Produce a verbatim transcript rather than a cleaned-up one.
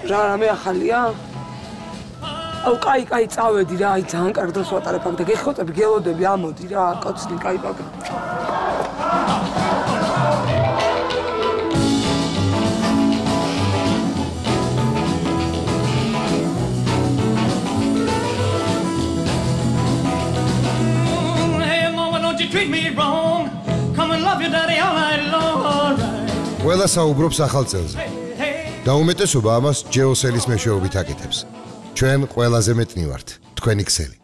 რა რამე ახალია? აუ, კაი, კაი, წავედი რა, აი ძალიან კარგ დროს ვატარებ აქ და გეხოწები, გელოდები, ამოდი რა, კოცნი, კაი ბაგა. Treat me wrong. Come and love your daddy all night long. ყველა საუბრობს ახალ წელზე. და უმეტესობა ამას ჯეოსელის მეშვეობით აკეთებს. ჩვენ ყველაზე მეტნი ვართ, თქვენი ქსელი.